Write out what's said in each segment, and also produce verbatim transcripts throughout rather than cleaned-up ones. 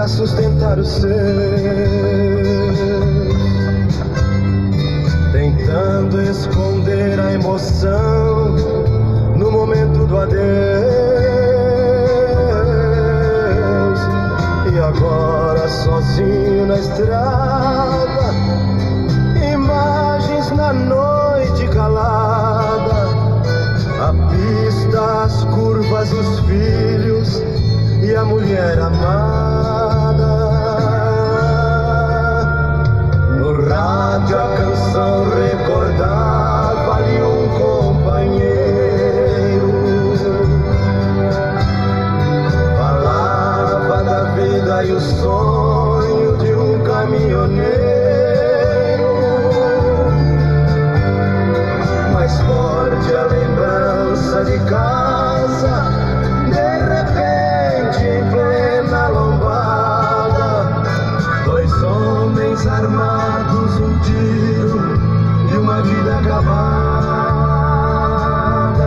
pra sustentar os seus, tentando esconder a emoção no momento do adeus. E agora sozinho na estrada, imagens na noite calada, a pista, as curvas, os filhos e a mulher amada. No rádio a canção recordava-lhe um companheiro, falava da vida e o sonho de um caminhoneiro. Mais forte a lembrança de casa, de repente em plena lombada, dois homens armados, um tiro e uma vida acabada.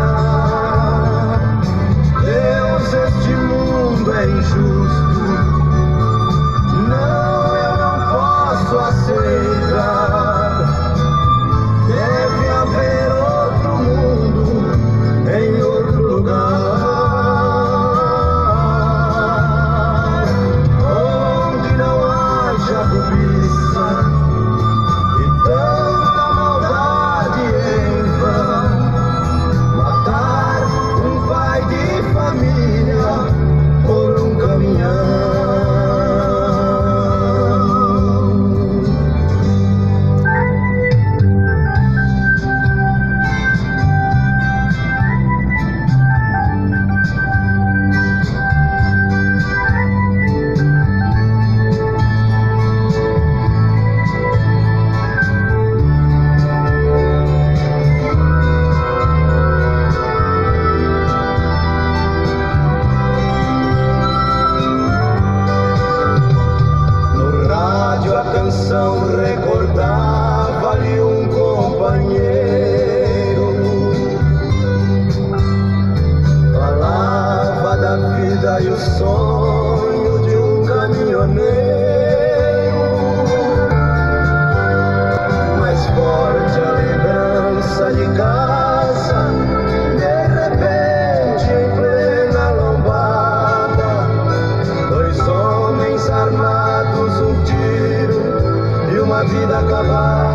Deus, este mundo é injusto, não, eu não posso aceitar. Deve haver outro mundo em outro lugar, onde não haja cobiça e tanta maldade em vão. Matar um pai de família por um caminhão. Recordava-lhe um companheiro, falava da vida e o sonho de um caminhoneiro. Mais forte a lembrança de casa, de repente em plena lombada, dois homens armados, um tiro e uma vida acabada.